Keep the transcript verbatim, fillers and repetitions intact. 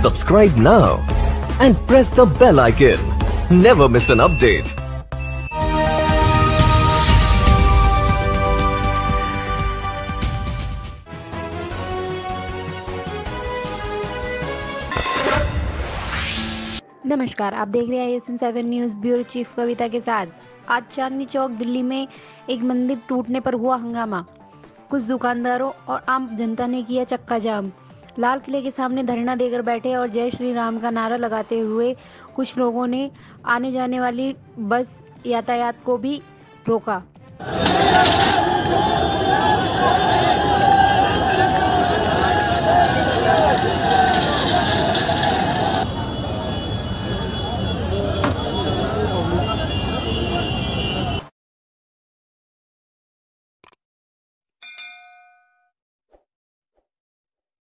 Subscribe now and press the bell icon. Never miss an update. नमस्कार, आप देख रहे हैं S N seven news bureau chief Kavita के साथ। आज चांदनी चौक दिल्ली में एक मंदिर टूटने पर हुआ हंगामा। कुछ दुकानदारों और आम जनता ने किया चक्का जाम। लाल किले के सामने धरना देकर बैठे और जय श्री राम का नारा लगाते हुए कुछ लोगों ने आने जाने वाली बस यातायात को भी रोका।